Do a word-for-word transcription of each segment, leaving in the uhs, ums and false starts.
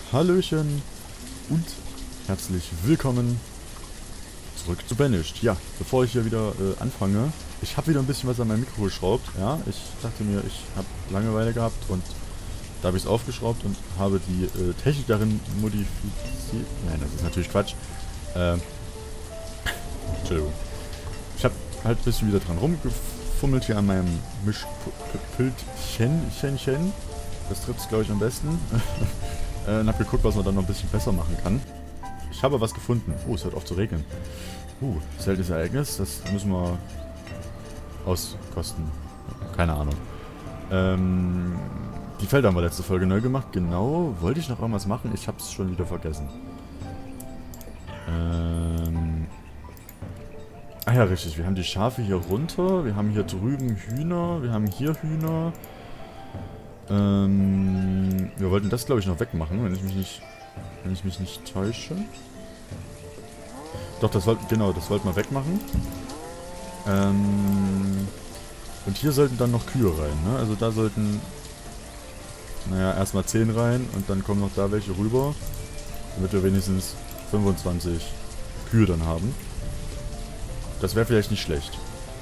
Hallöchen und herzlich willkommen zurück zu Banished. Ja, bevor ich hier wieder äh, anfange, ich habe wieder ein bisschen was an meinem Mikro geschraubt. Ja, ich dachte mir, ich habe Langeweile gehabt und da habe ich es aufgeschraubt und habe die äh, Technik darin modifiziert. Nein, das ist natürlich Quatsch. Ähm, Entschuldigung. Ich habe halt ein bisschen wieder dran rumgefummelt hier an meinem Mischpultchen. Chen, das trifft es, glaube ich, am besten. äh, und habe geguckt, was man dann noch ein bisschen besser machen kann. Ich habe was gefunden. Oh, es hört auf zu regnen. Uh, seltenes Ereignis. Das müssen wir auskosten. Keine Ahnung. Ähm, die Felder haben wir letzte Folge neu gemacht. Genau. Wollte ich noch irgendwas machen? Ich habe es schon wieder vergessen. Ähm... Ah ja, richtig. Wir haben die Schafe hier runter. Wir haben hier drüben Hühner. Wir haben hier Hühner. Ähm, wir wollten das, glaube ich, noch wegmachen, wenn ich mich nicht, wenn ich mich nicht täusche. Doch, das wollten, genau, das wollten wir wegmachen. Ähm, und hier sollten dann noch Kühe rein, ne? Also da sollten, naja, erstmal zehn rein und dann kommen noch da welche rüber, damit wir wenigstens fünfundzwanzig Kühe dann haben. Das wäre vielleicht nicht schlecht.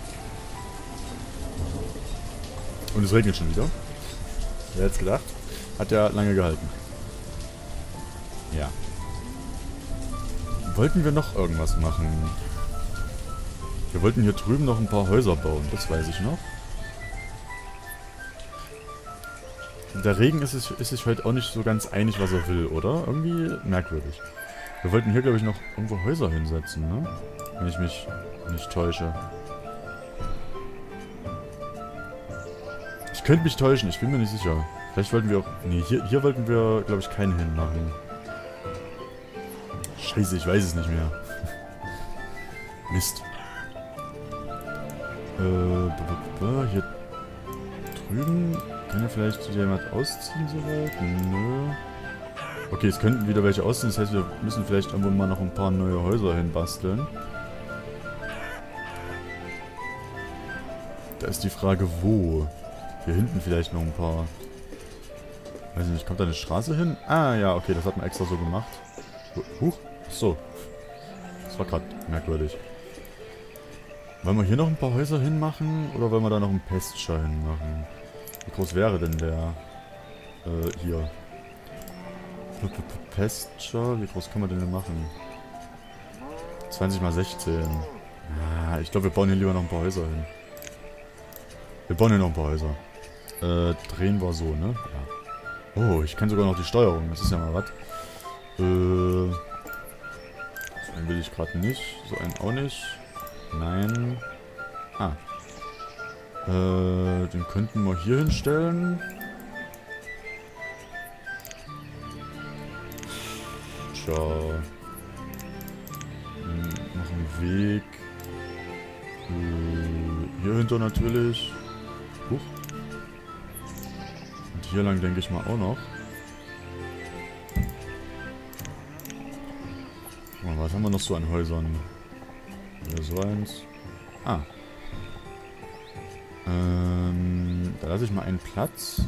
Und es regnet schon wieder. Wer hätte es gedacht? Hat ja lange gehalten. Ja. Wollten wir noch irgendwas machen? Wir wollten hier drüben noch ein paar Häuser bauen, das weiß ich noch. Der Regen ist, es, ist sich heute auch nicht so ganz einig, was er will, oder? Irgendwie merkwürdig. Wir wollten hier, glaube ich, noch irgendwo Häuser hinsetzen, ne? Wenn ich mich nicht täusche. Ich könnte mich täuschen, ich bin mir nicht sicher. Vielleicht wollten wir auch... Nee, hier, hier wollten wir, glaube ich, keinen hinmachen. Scheiße, ich weiß es nicht mehr. Mist. Äh, hier drüben... Kann ja vielleicht jemand ausziehen soweit? Nö. Okay, es könnten wieder welche ausziehen, das heißt, wir müssen vielleicht irgendwo mal noch ein paar neue Häuser hinbasteln. Da ist die Frage, wo? Hier hinten vielleicht noch ein paar. Weiß nicht, kommt da eine Straße hin? Ah, ja, okay, das hat man extra so gemacht. Huch, so. Das war gerade merkwürdig. Wollen wir hier noch ein paar Häuser hinmachen? Oder wollen wir da noch einen Pasture hinmachen? Wie groß wäre denn der? Äh, hier. Pasture, wie groß kann man denn machen? zwanzig mal sechzehn. Ah, ich glaube, wir bauen hier lieber noch ein paar Häuser hin. Wir bauen hier noch ein paar Häuser. Äh, drehen wir so, ne? Ja. Oh, ich kann sogar noch die Steuerung. Das ist ja mal was. Äh, so einen will ich gerade nicht. So einen auch nicht. Nein. Ah. Äh, den könnten wir hier hinstellen. Tja. Hm, noch einen Weg. Äh, hier hinter natürlich. Huch. Und hier lang denke ich mal auch noch. Oh, was haben wir noch so an Häusern? Hier so eins. Ah. Ähm, da lasse ich mal einen Platz.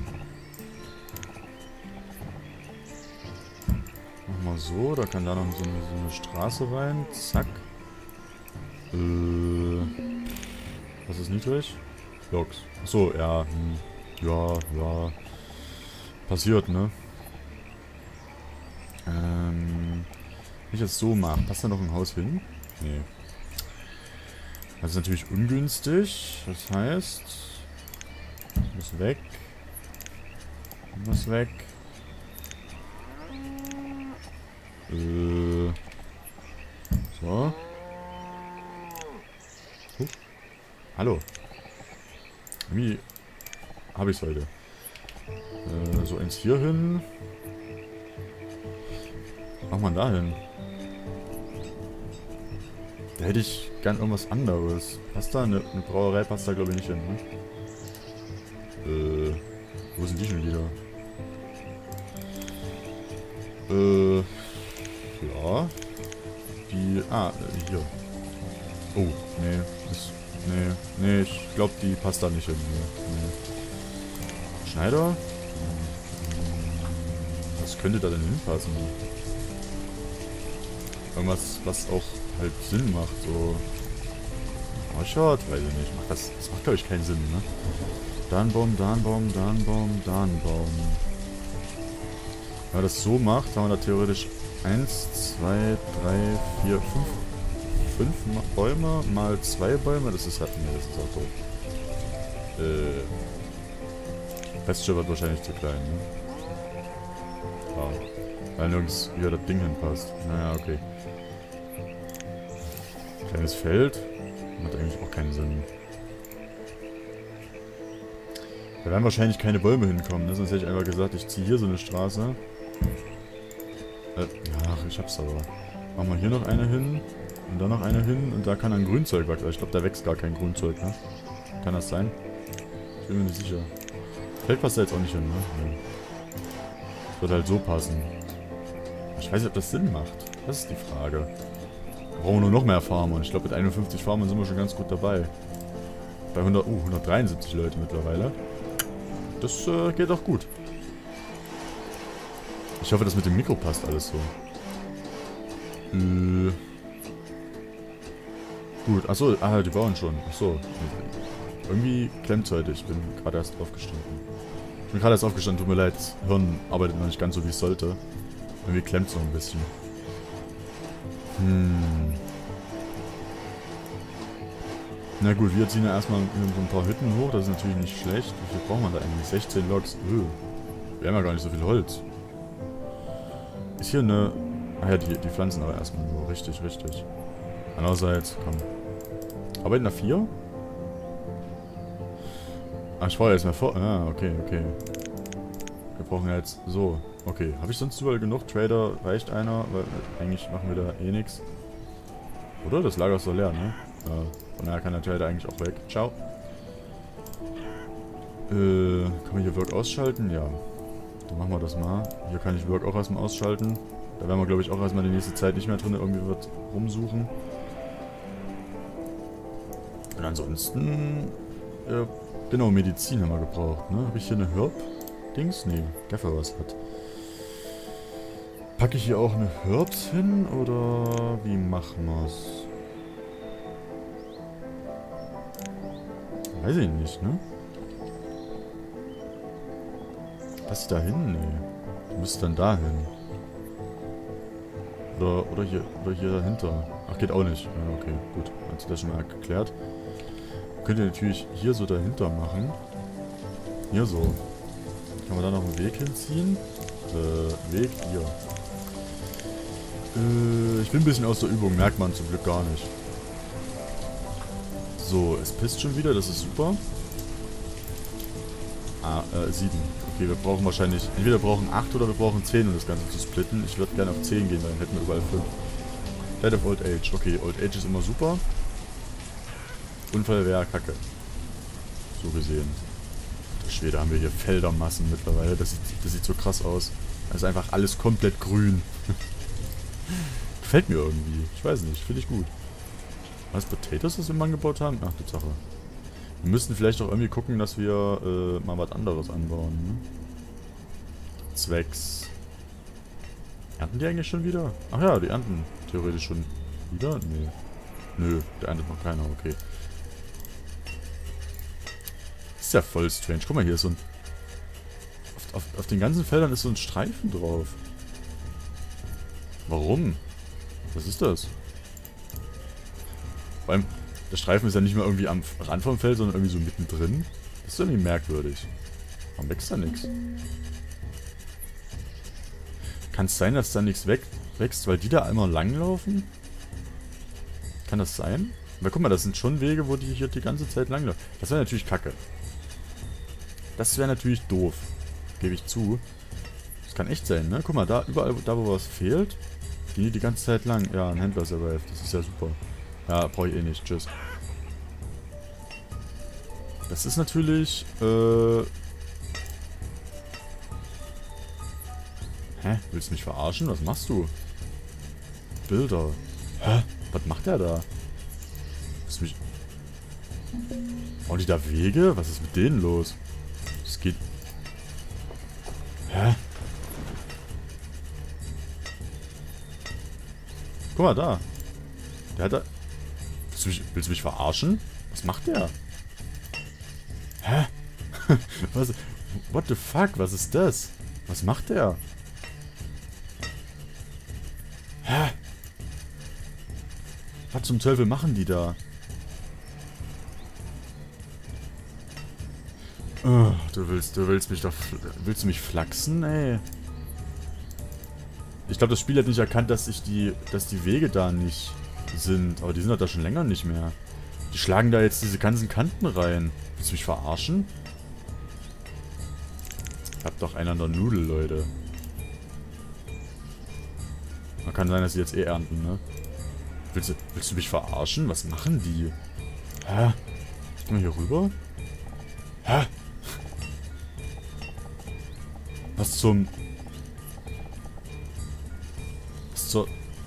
Mach mal so, da kann da noch so eine, so eine Straße rein. Zack. Äh, was ist niedrig? Loks. Achso, ja. Hm. Ja, ja. Passiert, ne? Ähm. Wenn ich das so mache, passt da noch ein Haus hin? Nee. Das ist natürlich ungünstig. Das heißt. Das muss weg. Das muss weg. Äh. So. Huh. Hallo. Wie habe ich es heute? Äh, so eins hier hin. Mach mal da hin. Da hätte ich gern irgendwas anderes. Passt da? Eine, eine Brauerei passt da glaube ich nicht hin, ne? Äh, wo sind die schon wieder? Äh, ja. Die, ah, hier. Oh, nee, das... Nee, nee, ich glaube, die passt da nicht hin. Nee, nee. Schneider? Das könnte da denn hinpassen? Irgendwas, was auch halt Sinn macht, so... Orchard? Weiß ich nicht. Macht das, das macht, glaube ich, keinen Sinn, ne? Da ein Baum, da ein Baum, da ein Baum, da ein Baum. Wenn man das so macht, haben wir da theoretisch eins, zwei, drei, vier, fünf... fünf Bäume mal zwei Bäume. Das ist halt... Ne, das ist auch doof. Äh... Pasture wird wahrscheinlich zu klein, ne? Ja. Weil nirgends wieder das Ding hinpasst. Naja, okay. Kleines Feld. Hat eigentlich auch keinen Sinn. Da werden wahrscheinlich keine Bäume hinkommen, ne? Sonst hätte ich einfach gesagt, ich ziehe hier so eine Straße. Äh, ach, ich hab's aber. Machen wir hier noch eine hin. Und da noch eine hin. Und da kann dann Grünzeug wachsen. Ich glaube, da wächst gar kein Grünzeug, ne? Kann das sein? Ich bin mir nicht sicher. Feld passt da jetzt auch nicht hin, ne? Nee. Wird halt so passen. Ich weiß nicht, ob das Sinn macht. Das ist die Frage. Wir brauchen nur noch mehr Farmer. Und ich glaube, mit einundfünfzig Farmern sind wir schon ganz gut dabei. Bei hundert, uh, hundertdreiundsiebzig Leute mittlerweile. Das äh, geht auch gut. Ich hoffe, das mit dem Mikro passt alles so. Äh. Gut, achso, ah, die bauen schon. Achso. Irgendwie klemmt heute. Ich bin gerade erst aufgestanden. Ich bin gerade erst aufgestanden, tut mir leid. Das Hirn arbeitet noch nicht ganz so, wie es sollte. Irgendwie klemmt es noch ein bisschen. Hm. Na gut, wir ziehen ja erstmal so ein paar Hütten hoch. Das ist natürlich nicht schlecht. Wie viel braucht man da eigentlich? sechzehn Loks. Öh. Wir haben ja gar nicht so viel Holz. Ist hier eine... Ah ja, die, die pflanzen aber erstmal nur. Richtig, richtig. Andererseits, komm. Arbeiten da vier? Ach, ich brauche jetzt mal vor... Ah, okay, okay. Wir brauchen ja jetzt so. Okay, habe ich sonst überall genug? Trader, reicht einer? Weil eigentlich machen wir da eh nichts. Oder? Das Lager ist doch leer, ne? Ja, von daher kann der Trader eigentlich auch weg. Ciao. Äh, kann man hier Work ausschalten? Ja. Dann machen wir das mal. Hier kann ich Work auch erstmal ausschalten. Da werden wir, glaube ich, auch erstmal die nächste Zeit nicht mehr drin. Irgendwie wird rumsuchen. Und ansonsten... Äh, genau, Medizin haben wir gebraucht, ne? Habe ich hier eine Herb-Dings? Nee, Gaffer was hat. Packe ich hier auch eine Herbs hin oder wie machen wir's? Weiß ich nicht, ne? Was da hin? Nee. Du müsst dann da hin. Oder, oder hier, oder hier dahinter. Ach, geht auch nicht. Ja, okay, gut. Hat sich das schon mal geklärt. Könnt ihr natürlich hier so dahinter machen. Hier so. Kann man da noch einen Weg hinziehen? Äh, Weg hier. Äh, ich bin ein bisschen aus der Übung, merkt man zum Glück gar nicht. So, es pisst schon wieder, das ist super. Ah, äh, sieben. Okay, wir brauchen wahrscheinlich, entweder wir brauchen acht oder wir brauchen zehn, um das Ganze zu splitten. Ich würde gerne auf zehn gehen, weil dann hätten wir überall fünf. Dead of Old Age. Okay, Old Age ist immer super. Unfall wäre kacke. So gesehen. Der Schwede, haben wir hier Feldermassen mittlerweile. Das sieht, das sieht so krass aus. Das ist einfach alles komplett grün. Gefällt mir irgendwie. Ich weiß nicht, finde ich gut. Was, Potatoes, das wir mal angebaut haben? Ach, die Sache. Wir müssten vielleicht auch irgendwie gucken, dass wir äh, mal was anderes anbauen. Ne? Zwecks. Ernten die eigentlich schon wieder? Ach ja, die ernten theoretisch schon wieder? Nee. Nö, der erntet noch keiner, okay. Ist ja voll strange. Guck mal, hier ist so ein... Auf, auf, auf den ganzen Feldern ist so ein Streifen drauf. Warum? Was ist das? Vor allem, der Streifen ist ja nicht mal irgendwie am Rand vom Feld, sondern irgendwie so mittendrin. Das ist irgendwie merkwürdig. Warum wächst da nichts? Kann es sein, dass da nichts wächst, weil die da einmal langlaufen? Kann das sein? Aber guck mal, das sind schon Wege, wo die hier die ganze Zeit langlaufen. Das wäre natürlich kacke. Das wäre natürlich doof. Gebe ich zu. Das kann echt sein, ne? Guck mal, da überall, da wo was fehlt, gehen die die ganze Zeit lang. Ja, ein Händler ist arrived. Das ist ja super. Ja, brauche ich eh nicht. Tschüss. Das ist natürlich, äh... Hä? Willst du mich verarschen? Was machst du? Bilder. Hä? Was macht der da? Willst du mich... Bauen die da Wege? Was ist mit denen los? Das geht... Hä? Guck mal da. Der hat da... Willst du mich, willst du mich verarschen? Was macht der? Hä? Was? What the fuck? Was ist das? Was macht der? Hä? Was zum Teufel machen die da? Oh, du willst, du willst mich doch... Willst du mich flachsen, ey? Ich glaube, das Spiel hat nicht erkannt, dass ich die... dass die Wege da nicht sind. Aber die sind doch da schon länger nicht mehr. Die schlagen da jetzt diese ganzen Kanten rein. Willst du mich verarschen? Ich hab doch einen an der Nudel, Leute. Man kann sein, dass sie jetzt eh ernten, ne? Willst du, willst du mich verarschen? Was machen die? Hä? Komm mal hier rüber? Hä? Was zum... Was zur...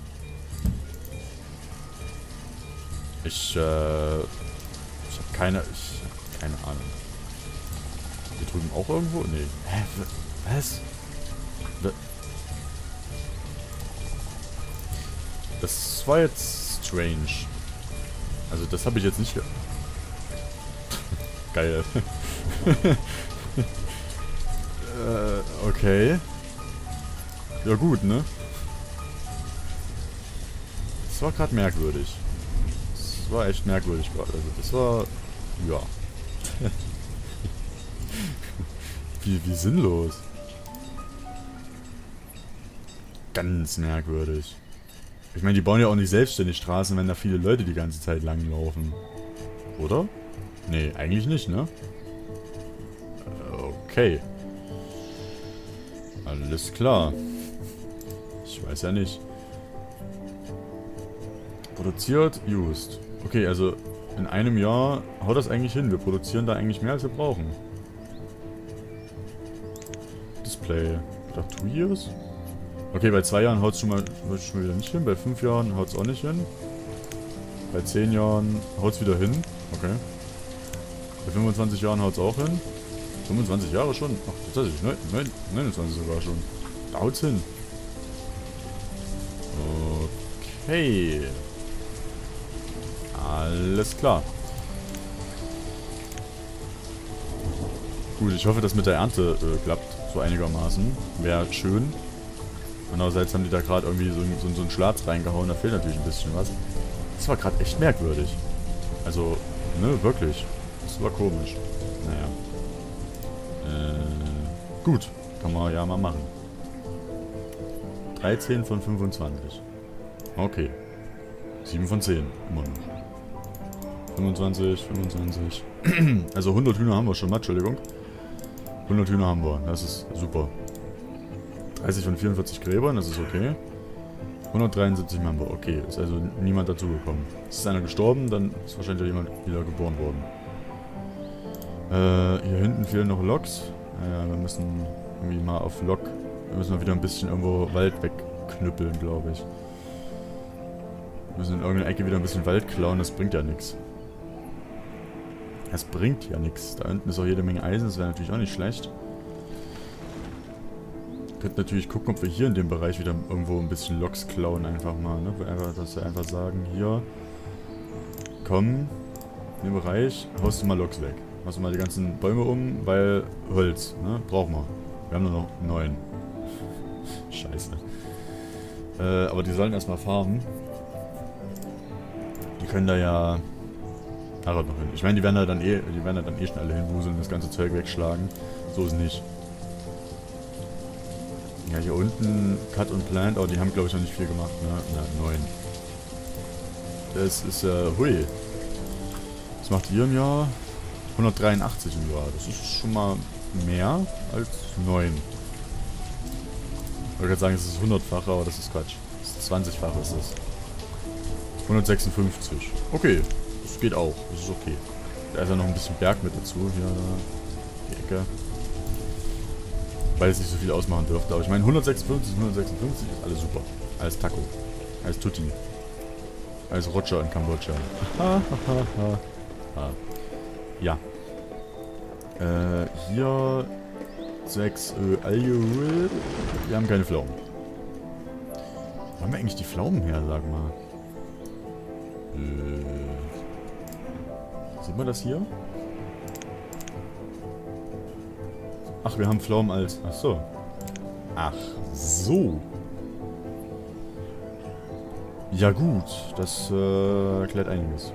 Ich, äh... Ich hab keine... Ich hab keine Ahnung. Hier drüben auch irgendwo? Nee. Hä? Was? Das war jetzt strange. Also das habe ich jetzt nicht ge... Geil. äh, okay. Ja gut, ne? Das war gerade merkwürdig. Das war echt merkwürdig gerade. Also das war... Ja. wie, wie sinnlos. Ganz merkwürdig. Ich meine, die bauen ja auch nicht selbstständig Straßen, wenn da viele Leute die ganze Zeit langlaufen. Oder? Nee, eigentlich nicht, ne? Okay. Alles klar. Ich weiß ja nicht. Produziert, used. Okay, also in einem Jahr haut das eigentlich hin. Wir produzieren da eigentlich mehr, als wir brauchen. Display. Ich dachte, two years? Okay, bei zwei Jahren haut es schon mal schon wieder nicht hin. Bei fünf Jahren haut es auch nicht hin. Bei zehn Jahren haut es wieder hin. Okay. Bei fünfundzwanzig Jahren haut es auch hin. fünfundzwanzig Jahre schon. Ach, tatsächlich. neunundzwanzig sogar schon. Da haut's hin. Okay. Alles klar. Gut, ich hoffe, dass mit der Ernte äh, klappt. So einigermaßen. Wäre schön. Andererseits haben die da gerade irgendwie so, so, so einen Schlatz reingehauen. Da fehlt natürlich ein bisschen was. Das war gerade echt merkwürdig. Also, ne, wirklich. Das war komisch. Naja. Äh, gut. Kann man ja mal machen. dreizehn von fünfundzwanzig. Okay. sieben von zehn. Immer noch. fünfundzwanzig, fünfundzwanzig. Also hundert Hühner haben wir schon mal. Entschuldigung. hundert Hühner haben wir. Das ist super. dreißig von vierundvierzig Gräbern, das ist okay. hundertdreiundsiebzig haben wir, okay. Ist also niemand dazugekommen. Ist einer gestorben, dann ist wahrscheinlich auch jemand wieder geboren worden. Äh, hier hinten fehlen noch Loks. Naja, wir müssen irgendwie mal auf Lok. Wir müssen mal wieder ein bisschen irgendwo Wald wegknüppeln, glaube ich. Wir müssen in irgendeiner Ecke wieder ein bisschen Wald klauen, das bringt ja nichts. Das bringt ja nichts. Da unten ist auch jede Menge Eisen, das wäre natürlich auch nicht schlecht. Wir könnten natürlich gucken, ob wir hier in dem Bereich wieder irgendwo ein bisschen Loks klauen, einfach mal, ne? Einfach, dass wir einfach sagen, hier, komm, in dem Bereich, haust du mal Loks weg. Haust du mal die ganzen Bäume um, weil Holz, ne? Brauchen wir. Wir haben nur noch neun. Scheiße. Äh, aber die sollen erstmal farmen. Die können da ja... Ach, noch hin. Ich meine, die werden da dann eh, die werden da dann eh schon alle hinwuseln und das ganze Zeug wegschlagen. So ist es nicht. Ja, hier unten Cut und Plant, aber die haben glaube ich noch nicht viel gemacht, ne? Na, neun. Das ist, äh, hui. Was macht ihr im Jahr? hundertdreiundachtzig im Jahr. Das ist schon mal mehr als neun. Ich wollte gerade sagen, es ist hundertfach, aber das ist Quatsch. Das ist zwanzigfach ist es. hundertsechsundfünfzig. Okay, das geht auch. Das ist okay. Da ist ja noch ein bisschen Berg mit dazu. Hier, da, die Ecke. Weil es nicht so viel ausmachen dürfte. Aber ich meine, hundertsechsundfünfzig, hundertsechsundfünfzig ist alles super. Alles Taco. Alles Tutti. Alles Roger in Kambodscha. Ja. Äh, hier sechs äh, Alge. Wir haben keine Pflaumen. Wo haben wir eigentlich die Pflaumen her, sag mal? Äh, sieht man das hier? Ach, wir haben Pflaumen als... Ach so. Ach so. Ja gut, das äh, erklärt einiges.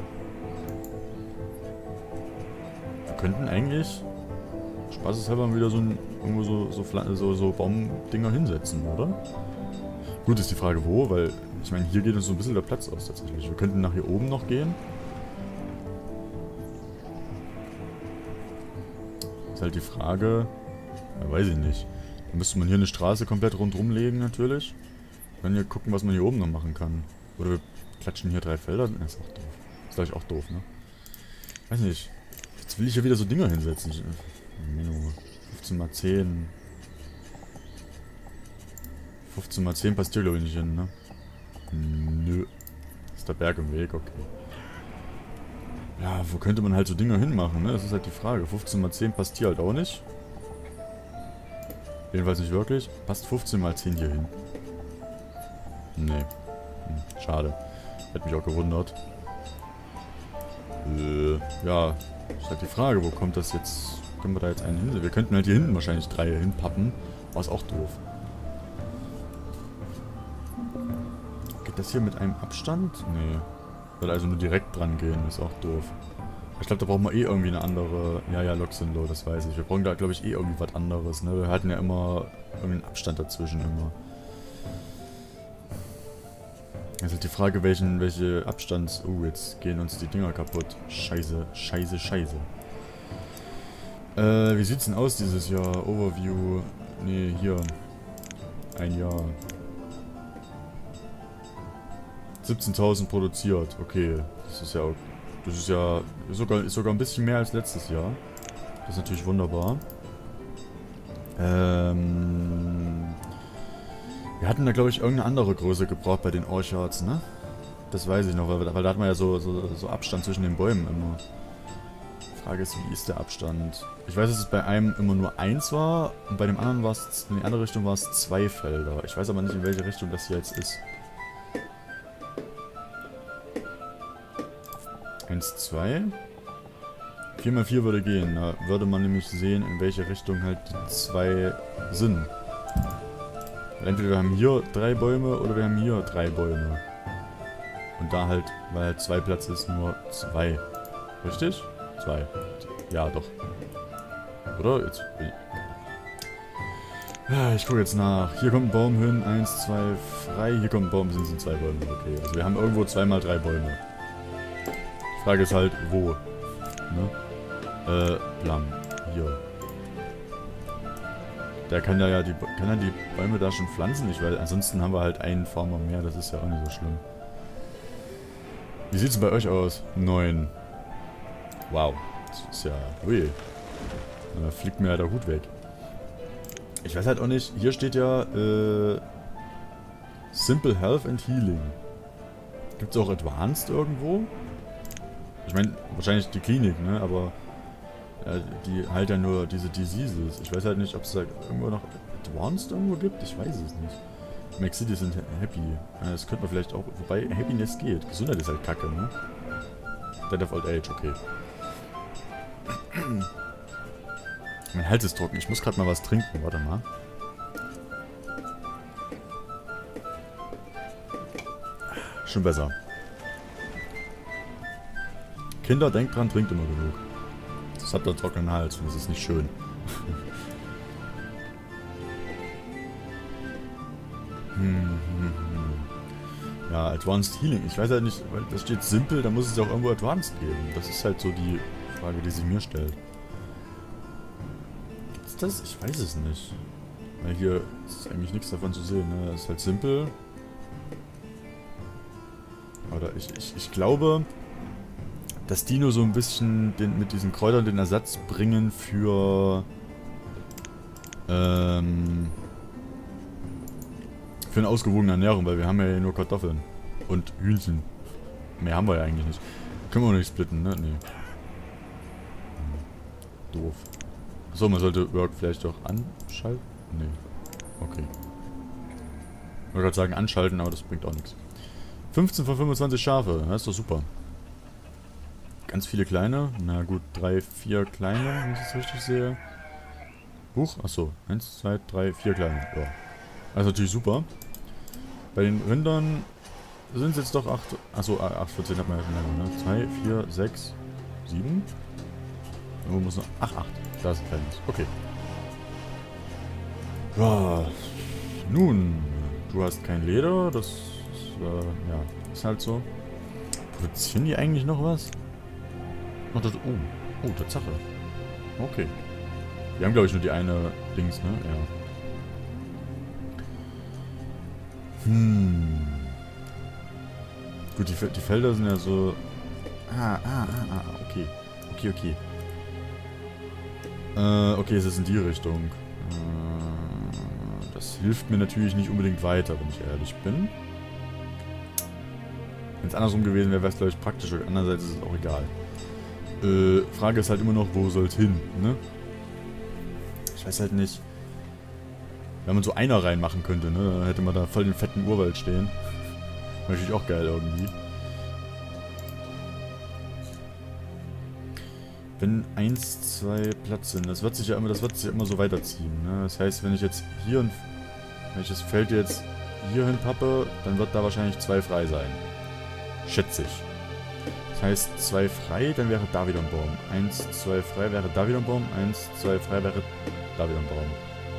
Wir könnten eigentlich spaßeshalber mal wieder so ein, irgendwo so, so, so, so Baumdinger hinsetzen, oder? Gut, ist die Frage wo, weil ich meine, hier geht uns so ein bisschen der Platz aus tatsächlich. Wir könnten nach hier oben noch gehen. Ist halt die Frage, ja, weiß ich nicht. Da müsste man hier eine Straße komplett rundherum legen natürlich. Dann hier gucken, was man hier oben noch machen kann. Oder wir klatschen hier drei Felder. Das ist auch doof. Ist gleich auch doof, ne? Weiß nicht. Jetzt will ich ja wieder so Dinger hinsetzen. fünfzehn mal zehn. fünfzehn mal zehn passt hier glaube ich nicht hin, ne? Nö. Ist der Berg im Weg, okay. Ja, wo könnte man halt so Dinger hinmachen, ne? Das ist halt die Frage. fünfzehn mal zehn passt hier halt auch nicht. Jedenfalls nicht wirklich. Passt fünfzehn mal zehn hier hin? Nee. Hm, schade. Hätte mich auch gewundert. Äh, ja. Ist halt die Frage, wo kommt das jetzt... Können wir da jetzt einen hin? Wir könnten halt hier hinten wahrscheinlich drei hinpappen. Aber ist auch doof. Geht das hier mit einem Abstand? Nee. Soll also nur direkt dran gehen, ist auch doof. Ich glaube, da brauchen wir eh irgendwie eine andere... Ja, ja, Loks sind low, das weiß ich. Wir brauchen da, glaube ich, eh irgendwie was anderes, ne? Wir hatten ja immer irgendeinen Abstand dazwischen immer. Jetzt ist halt die Frage, welchen, welche Abstands... Oh, jetzt gehen uns die Dinger kaputt. Scheiße, scheiße, scheiße. Äh, wie sieht's denn aus dieses Jahr? Overview... Nee, hier. Ein Jahr. siebzehntausend produziert. Okay, das ist ja auch... Das ist ja sogar, ist sogar ein bisschen mehr als letztes Jahr. Das ist natürlich wunderbar. Ähm... Wir hatten da, glaube ich, irgendeine andere Größe gebraucht bei den Orchards, ne? Das weiß ich noch, weil, weil da hat man ja so, so, so Abstand zwischen den Bäumen immer. Die Frage ist, wie ist der Abstand? Ich weiß, dass es bei einem immer nur eins war und bei dem anderen war es, in die andere Richtung war es zwei Felder. Ich weiß aber nicht, in welche Richtung das hier jetzt ist. eins, zwei. vier mal vier würde gehen. Da würde man nämlich sehen, in welche Richtung halt die zwei sind. Entweder wir haben hier drei Bäume oder wir haben hier drei Bäume. Und da halt, weil halt zwei Platz ist, nur zwei. Richtig? Zwei. Ja, doch. Oder? Jetzt. Ja, ich gucke jetzt nach. Hier kommt ein Baum hin. Eins, zwei, frei. Hier kommt ein Baum, sind es zwei Bäume. Okay, also wir haben irgendwo zweimal drei Bäume. Die Frage ist halt, wo? Ne? Äh, blam. Hier. Der kann ja, ja die, kann ja die Bäume da schon pflanzen, nicht? Weil ansonsten haben wir halt einen Farmer mehr, das ist ja auch nicht so schlimm. Wie sieht's denn bei euch aus? Neun. Wow. Das ist ja... Ui. Da fliegt mir ja der Hut weg. Ich weiß halt auch nicht, hier steht ja, äh... Simple Health and Healing. Gibt's auch Advanced irgendwo? Ich meine, wahrscheinlich die Klinik, ne? Aber... Ja, die halt ja nur diese Diseases. Ich weiß halt nicht, ob es da irgendwo noch Advanced irgendwo gibt. Ich weiß es nicht. Max City sind happy. Ja, das könnte man vielleicht auch... Wobei Happiness geht. Gesundheit ist halt kacke, ne? Dead of Old Age, okay. Mein Hals ist trocken. Ich muss gerade mal was trinken. Warte mal. Schon besser. Kinder, denkt dran, trinkt immer genug. Das hat einen trockenen Hals und das ist nicht schön. hm, hm, hm. Ja, Advanced Healing. Ich weiß halt nicht, weil das steht simpel, da muss es ja auch irgendwo Advanced geben. Das ist halt so die Frage, die sich mir stellt. Gibt's das? Ich weiß es nicht. Weil hier ist eigentlich nichts davon zu sehen, ne? Das ist halt simpel. Oder ich, ich, ich glaube... dass die nur so ein bisschen den, mit diesen Kräutern den Ersatz bringen für ähm, für eine ausgewogene Ernährung, weil wir haben ja hier nur Kartoffeln und Hühnchen. Mehr haben wir ja eigentlich nicht. Können wir auch nicht splitten, ne? Nee. Hm. Doof. So, man sollte Work vielleicht doch anschalten? Nee. Okay. wollte gerade sagen anschalten, aber das bringt auch nichts. fünfzehn von fünfundzwanzig Schafe, das ist doch super. Ganz viele kleine. Na gut, drei, vier kleine, wenn ich das richtig sehe. Huch, achso. eins, zwei, drei, vier kleine. Ja. Das ist natürlich super. Bei den Rindern sind es jetzt doch acht. Achso, acht von zehn hat man ja schon länger, ne? zwei, vier, sechs, sieben. Wo muss noch. Ach, acht. Da ist ein kleines. Okay. Ja. Nun, du hast kein Leder. Das ist, äh, ja, ist halt so. Produzieren die eigentlich noch was? Oh, das, oh, oh, Tatsache. Okay. Wir haben, glaube ich, nur die eine Dings, ne? Ja. Hm. Gut, die, die Felder sind ja so... Ah, ah, ah, ah, okay. Okay, okay. Äh, okay, es ist in die Richtung. Äh, das hilft mir natürlich nicht unbedingt weiter, wenn ich ehrlich bin. Wenn es andersrum gewesen wäre, wäre es, glaube ich, praktischer. Andererseits ist es auch egal. Äh, Frage ist halt immer noch, wo soll es hin, ne? Ich weiß halt nicht. Wenn man so einer reinmachen könnte, ne? Dann hätte man da voll den fetten Urwald stehen. Wäre natürlich auch geil irgendwie. Wenn eins, zwei Platz sind, das wird sich ja immer, das wird sich ja immer so weiterziehen, ne? Das heißt, wenn ich jetzt hier und wenn ich das Feld jetzt hier hin pappe, dann wird da wahrscheinlich zwei frei sein. Schätze ich. Das heißt, zwei frei, dann wäre da wieder ein Baum. Eins, zwei frei wäre da wieder ein Baum. Eins, zwei frei wäre da wieder ein Baum.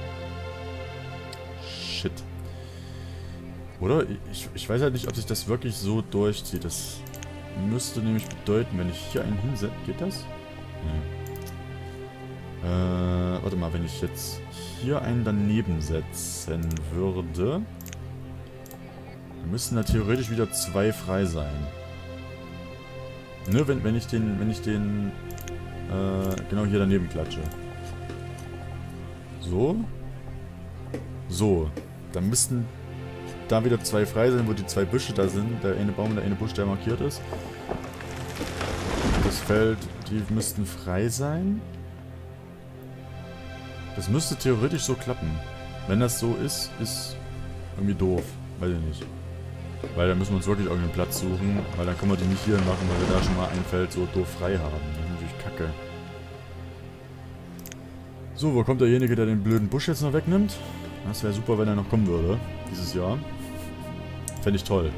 Shit. Oder? Ich, ich weiß halt nicht, ob sich das wirklich so durchzieht. Das müsste nämlich bedeuten, wenn ich hier einen hinsetze... Geht das? Nee. Äh, warte mal, wenn ich jetzt hier einen daneben setzen würde... Dann müssten da theoretisch wieder zwei frei sein. Ne, wenn, wenn ich den, wenn ich den, äh, genau hier daneben klatsche. So. So. Dann müssten da wieder zwei frei sein, wo die zwei Büsche da sind. Der eine Baum und der eine Busch, der markiert ist. Das Feld, die müssten frei sein. Das müsste theoretisch so klappen. Wenn das so ist, ist irgendwie doof. Weiß ich nicht. Weil da müssen wir uns wirklich irgendeinen Platz suchen, weil dann können wir die nicht hier machen, weil wir da schon mal ein Feld so doof frei haben. Das ist natürlich kacke. So, wo kommt derjenige, der den blöden Busch jetzt noch wegnimmt? Das wäre super, wenn er noch kommen würde, dieses Jahr. Fände ich toll.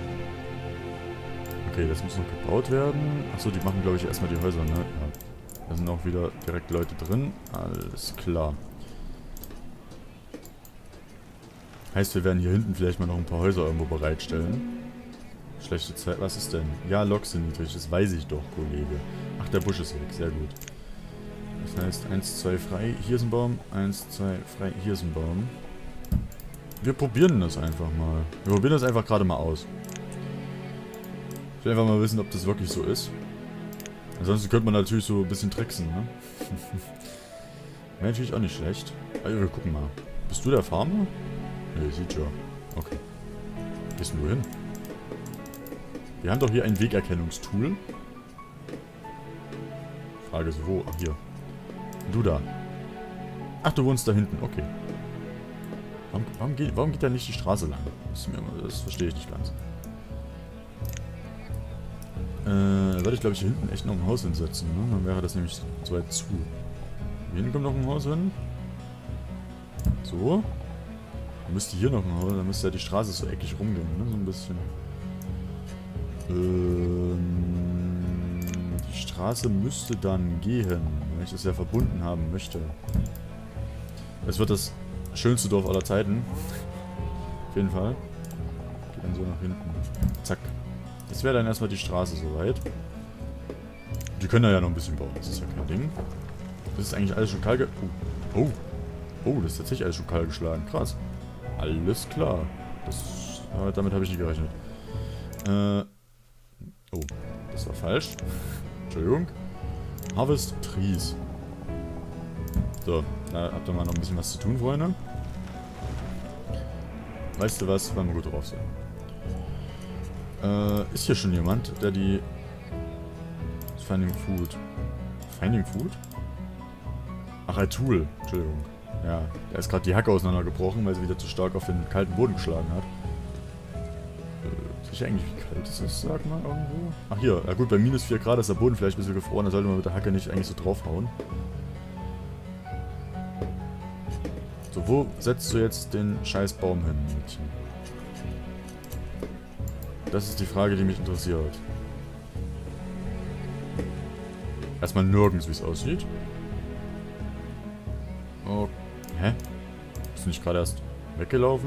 Okay, das muss noch gebaut werden. Achso, die machen, glaube ich, erstmal die Häuser, ne? Ja. Da sind auch wieder direkt Leute drin. Alles klar. Heißt, wir werden hier hinten vielleicht mal noch ein paar Häuser irgendwo bereitstellen. Schlechte Zeit. Was ist denn? Ja, Loks sind niedrig. Das weiß ich doch, Kollege. Ach, der Busch ist weg. Sehr gut. Das heißt, eins, zwei frei. Hier ist ein Baum. eins, zwei frei. Hier ist ein Baum. Wir probieren das einfach mal. Wir probieren das einfach gerade mal aus. Ich will einfach mal wissen, ob das wirklich so ist. Ansonsten könnte man natürlich so ein bisschen tricksen, ne? Wäre natürlich auch nicht schlecht. Also, wir gucken mal. Bist du der Farmer? Ne, sieht schon. Okay. Gehst du nur hin? Wir haben doch hier ein Wegerkennungstool. Frage ist wo? Ach, hier. Du da. Ach, du wohnst da hinten. Okay. Warum, warum, geht, warum geht da nicht die Straße lang? Das, ist mir immer, das verstehe ich nicht ganz. Äh, da werde ich, glaube ich, hier hinten echt noch ein Haus hinsetzen. Ne? Dann wäre das nämlich so weit zu. Hier hinten kommt noch ein Haus hin. So. Dann müsste hier noch ein Haus, dann müsste ja die Straße so eckig rumgehen, ne? So ein bisschen. Ähm, die Straße müsste dann gehen, wenn ich das ja verbunden haben möchte. Es wird das schönste Dorf aller Zeiten. Auf jeden Fall. Geht dann so nach hinten. Zack. Das wäre dann erstmal die Straße soweit. Die können da ja noch ein bisschen bauen, das ist ja kein Ding. Das ist eigentlich alles schon kahl ge... Oh. Oh. Oh, das ist tatsächlich alles schon kahl geschlagen. Krass. Alles klar. Das, äh, damit habe ich nicht gerechnet. Äh... Oh, das war falsch. Entschuldigung. Harvest Trees. So, da habt ihr mal noch ein bisschen was zu tun, Freunde. Weißt du was, wollen wir gut drauf sein. Äh, ist hier schon jemand, der die... Finding Food. Finding Food? Ach, ein Tool. Entschuldigung. Ja, da ist gerade die Hacke auseinandergebrochen, weil sie wieder zu stark auf den kalten Boden geschlagen hat. ich eigentlich, wie kalt ist das, sag mal, irgendwo? Ach hier, ja gut, bei minus vier Grad ist der Boden vielleicht ein bisschen gefroren, da sollte man mit der Hacke nicht eigentlich so draufhauen. So, wo setzt du jetzt den scheiß Baum hin, Mädchen? Das ist die Frage, die mich interessiert. Erstmal nirgends, wie es aussieht. Oh, hä? Bist du nicht gerade erst weggelaufen?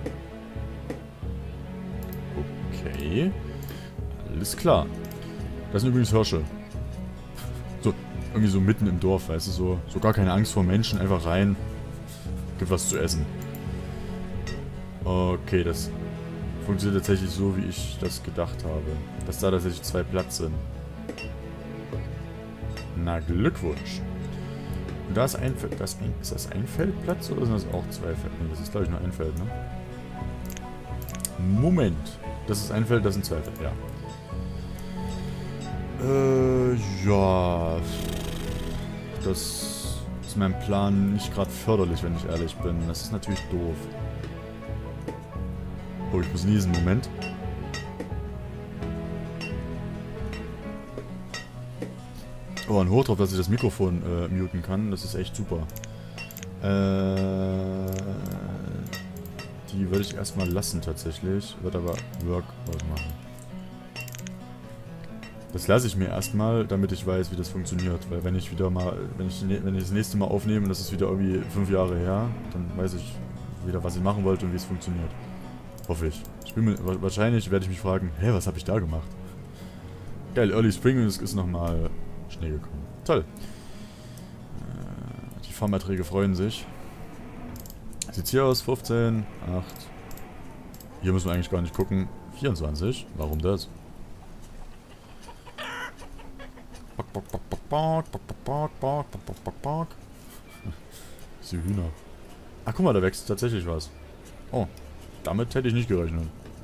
Okay. Alles klar. Das sind übrigens Hirsche. So, irgendwie so mitten im Dorf, weißt du, so, so gar keine Angst vor Menschen, einfach rein. Gibt was zu essen. Okay, das funktioniert tatsächlich so, wie ich das gedacht habe. Dass da tatsächlich zwei Platz sind. Na, Glückwunsch. Und da ist ein Feld. Das ein, ist das ein Feldplatz oder sind das auch zwei Felder? Nee, das ist glaube ich nur ein Feld, ne? Moment. Das ist ein Feld, das sind zwei Felder, ja. Äh, ja. Das ist mein Plan nicht gerade förderlich, wenn ich ehrlich bin. Das ist natürlich doof. Oh, ich muss niesen, Moment. Oh, ein Hoch drauf, dass ich das Mikrofon äh, muten kann. Das ist echt super. Äh, die würde ich erstmal lassen tatsächlich. Wird aber Workout machen. Das lasse ich mir erstmal, damit ich weiß, wie das funktioniert. Weil wenn ich wieder mal, wenn ich, wenn ich das nächste Mal aufnehme und das ist wieder irgendwie fünf Jahre her, dann weiß ich wieder, was ich machen wollte und wie es funktioniert. Hoffe ich. ich bin mir, wahrscheinlich werde ich mich fragen, hä, was habe ich da gemacht? Geil, Early Spring und es ist nochmal Schnee gekommen. Toll. Äh, die Farmerträge freuen sich. Sieht's hier aus? fünfzehn, acht. Hier müssen wir eigentlich gar nicht gucken. vierundzwanzig. Warum das? Bock, bock, bock, bock, bock, bock, bock, bock, bock, bock, bock, bock. Das ist die Hühner. Ach, guck mal, da wächst tatsächlich was. Oh, damit hätte ich nicht gerechnet.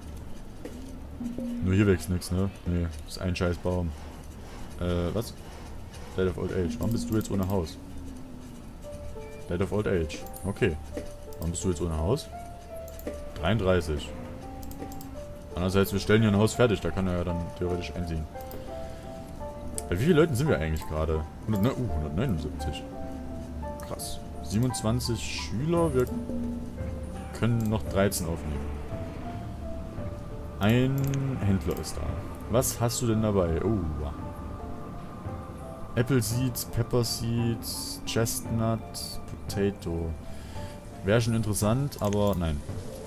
Nur hier wächst nichts, ne? Nee, das ist ein scheiß Baum. Äh, was? Dead of Old Age. Warum bist du jetzt ohne Haus? Dead of Old Age. Okay. Warum bist du jetzt ohne Haus? dreiunddreißig. Andererseits, wir stellen hier ein Haus fertig. Da kann er ja dann theoretisch einziehen. Bei wie vielen Leuten sind wir eigentlich gerade? Uh, hundertneunundsiebzig. Krass. siebenundzwanzig Schüler. Wir können noch dreizehn aufnehmen. Ein Händler ist da. Was hast du denn dabei? Oh. Apple Seeds, Pepper Seeds, Chestnut, Potato. Wäre schon interessant, aber nein.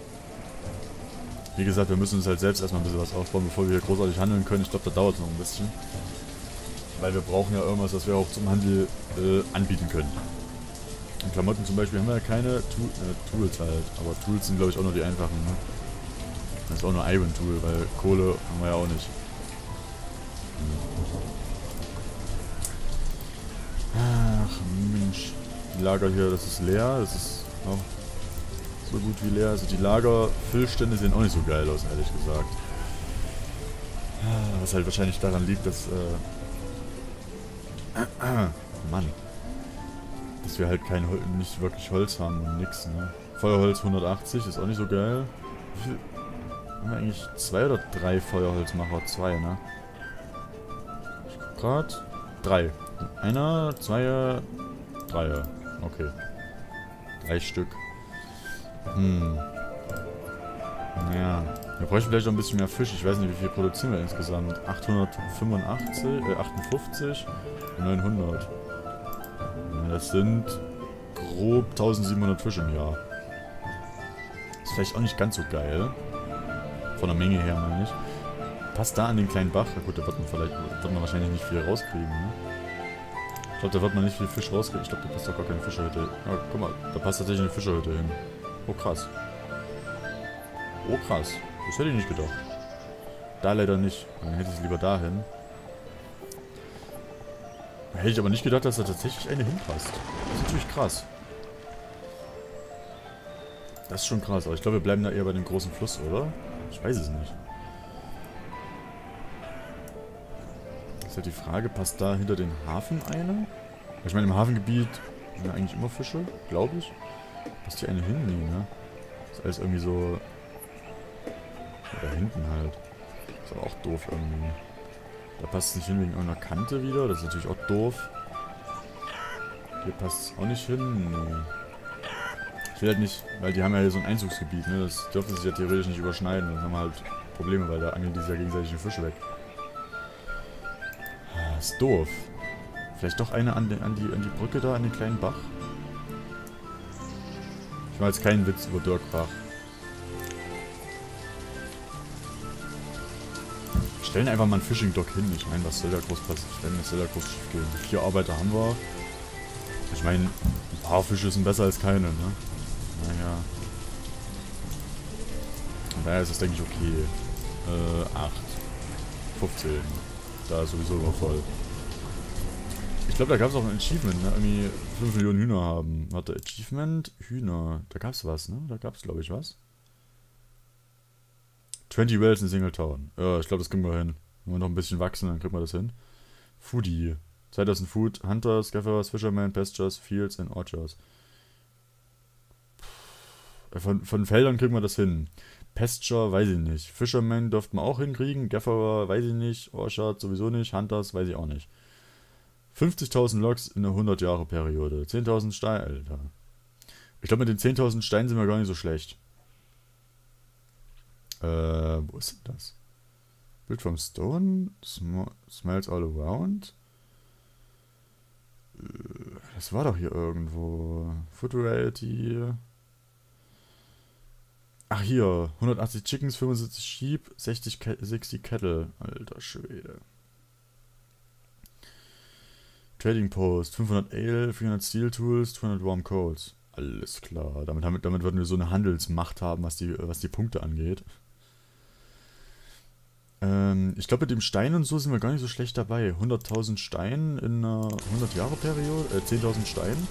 Wie gesagt, wir müssen uns halt selbst erstmal ein bisschen was aufbauen, bevor wir hier großartig handeln können. Ich glaube, da dauert es noch ein bisschen. Weil wir brauchen ja irgendwas, was wir auch zum Handel äh, anbieten können. In Klamotten zum Beispiel haben wir ja keine tu äh, Tools halt. Aber Tools sind glaube ich auch nur die einfachen, ne? Das ist auch nur Iron Tool, weil Kohle haben wir ja auch nicht. Ach Mensch. Die Lager hier, das ist leer. Das ist auch so gut wie leer. Also die Lagerfüllstände sehen auch nicht so geil aus, ehrlich gesagt. Was halt wahrscheinlich daran liegt, dass... Äh, Mann. Dass wir halt kein Hol nicht wirklich Holz haben und nix, ne? Feuerholz hundertachtzig ist auch nicht so geil. Wie viel haben wir eigentlich? Zwei oder drei Feuerholzmacher? Zwei, ne? Ich guck grad. Drei. Einer, zwei, drei. Okay. Drei Stück. Hm. Naja. Wir bräuchten vielleicht noch ein bisschen mehr Fisch. Ich weiß nicht, wie viel produzieren wir insgesamt. achthundertfünfundachtzig, äh, achtundfünfzig, neunhundert. Ja, das sind grob tausendsiebenhundert Fische im Jahr. Ist vielleicht auch nicht ganz so geil. Von der Menge her, meine ich. Passt da an den kleinen Bach. Ja, gut, da wird man vielleicht, wird man wahrscheinlich nicht viel rauskriegen, ne? Ich glaube, da wird man nicht viel Fisch rauskriegen. Ich glaube, da passt doch gar keine Fischerhütte. Ja, guck mal, da passt tatsächlich eine Fischerhütte hin. Oh, krass. Oh, krass. Das hätte ich nicht gedacht. Da leider nicht. Dann hätte ich es lieber dahin. Hätte ich aber nicht gedacht, dass da tatsächlich eine hinpasst. Das ist natürlich krass. Das ist schon krass. Aber ich glaube, wir bleiben da eher bei dem großen Fluss, oder? Ich weiß es nicht. Das ist halt die Frage, passt da hinter den Hafen eine? Ich meine, im Hafengebiet sind ja eigentlich immer Fische, glaube ich. Passt hier eine hin? Nee, ne? Das ist alles irgendwie so... Da hinten halt. Ist aber auch doof irgendwie. Da passt es nicht hin wegen irgendeiner Kante wieder. Das ist natürlich auch doof. Hier passt es auch nicht hin. Nee. Ich will halt nicht, weil die haben ja hier so ein Einzugsgebiet, ne? Das dürfte sich ja theoretisch nicht überschneiden. Dann haben wir halt Probleme, weil da angeln die sich ja gegenseitig die Fische weg. Das ist doof. Vielleicht doch eine an, den, an, die, an die Brücke da, an den kleinen Bach. Ich mache jetzt keinen Witz über Dirkbach. Stellen einfach mal einen Fishing Dock hin. Ich meine, was soll da groß passieren? Was soll da groß schief gehen? Vier Arbeiter haben wir. Ich meine, ein paar Fische sind besser als keine, ne? Naja. Von daher ist das, denke ich, okay. Äh, acht. fünfzehn. Da ist sowieso immer voll. Ich glaube, da gab es auch ein Achievement, ne? Irgendwie fünf Millionen Hühner haben. Warte, Achievement? Hühner. Da gab es was, ne? Da gab es, glaube ich, was. zwanzig Wells in Singletown. Ja, ich glaube, das kriegen wir hin. Wenn wir noch ein bisschen wachsen, dann kriegen wir das hin. Foodie. zweitausend Food, Hunters, Gatherers, Fishermen, Pastures, Fields and Orchards. Von, von Feldern kriegen wir das hin. Pasture, weiß ich nicht. Fishermen dürften wir auch hinkriegen. Gatherer, weiß ich nicht. Orchard sowieso nicht. Hunters, weiß ich auch nicht. fünfzigtausend Logs in einer hundert Jahre Periode. zehntausend Steine, Alter. Ich glaube, mit den zehntausend Steinen sind wir gar nicht so schlecht. Äh, wo ist denn das? Build from Stone. Sm smells all around. Das war doch hier irgendwo. Food Variety. Ach hier. hundertachtzig Chickens, fünfundsiebzig Sheep, sechzig, sechzig Cattle. Alter Schwede. Trading Post. fünfhundert Ale, vierhundert Steel Tools, zweihundert Warm Coals. Alles klar. Damit, damit, damit würden wir so eine Handelsmacht haben, was die, was die Punkte angeht. Ähm, ich glaube, mit dem Stein und so sind wir gar nicht so schlecht dabei. hunderttausend Stein in einer hundert Jahre Periode. Äh, zehntausend Stein.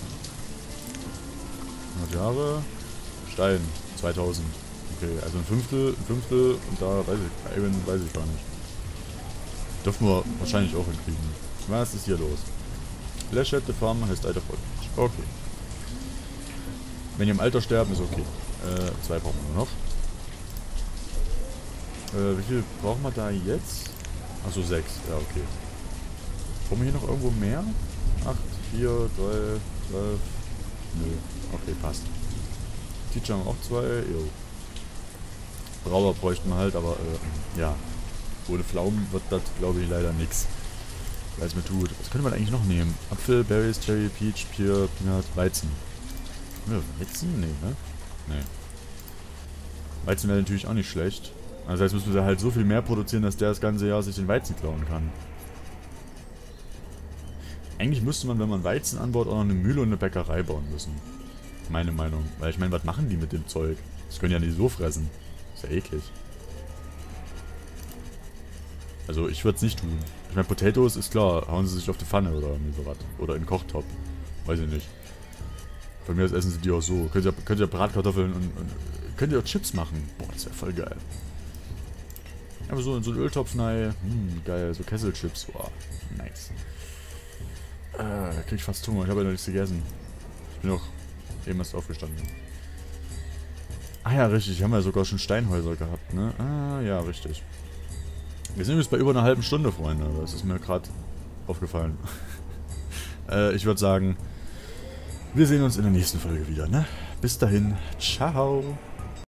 hundert Jahre. Stein. zweitausend. Okay, also ein Fünftel, ein Fünftel und da weiß ich, Iron weiß ich gar nicht. Dürfen wir wahrscheinlich auch hinkriegen. Was ist hier los? Flash at the Farm heißt Alter voll. Okay. Wenn die im Alter sterben, ist okay. Äh, zwei brauchen wir noch. Äh, wie viel brauchen wir da jetzt? Achso, sechs. Ja, okay. Brauchen wir hier noch irgendwo mehr? acht, vier, drei, zwölf. Nö. Okay, passt. Teacher haben auch zwei. Jo. Brauer bräuchten wir halt, aber äh, ja. Ohne Pflaumen wird das, glaube ich, leider nix. Weil es mir tut. Was könnte man eigentlich noch nehmen? Apfel, Berries, Cherry, Peach, Pear, Peanut, Weizen. Ja, Weizen? Nee, ne? Nee. Weizen wäre natürlich auch nicht schlecht. Also das heißt, müssen wir halt so viel mehr produzieren, dass der das ganze Jahr sich den Weizen klauen kann. Eigentlich müsste man, wenn man Weizen anbaut, auch noch eine Mühle und eine Bäckerei bauen müssen. Meine Meinung. Weil ich meine, was machen die mit dem Zeug? Das können ja nicht so fressen. Ist ja eklig. Also ich würde es nicht tun. Ich meine, Potatoes ist klar, hauen sie sich auf die Pfanne oder irgendwie sowas. Oder in den Kochtopf. Weiß ich nicht. Von mir aus essen sie die auch so. Könnt ihr, könnt ihr Bratkartoffeln und, und könnt ihr auch Chips machen. Boah, das wäre voll geil. Aber so in so einen Öltopf rein. Hm, geil. So Kesselchips. Boah, nice. Äh, da krieg ich fast Hunger. Ich habe ja noch nichts gegessen. Ich bin noch eben erst aufgestanden. Ah ja, richtig. Haben wir ja sogar schon Steinhäuser gehabt, ne? Ah, ja, richtig. Wir sind jetzt bei über einer halben Stunde, Freunde. Das ist mir gerade aufgefallen. äh, ich würde sagen, wir sehen uns in der nächsten Folge wieder, ne? Bis dahin. Ciao.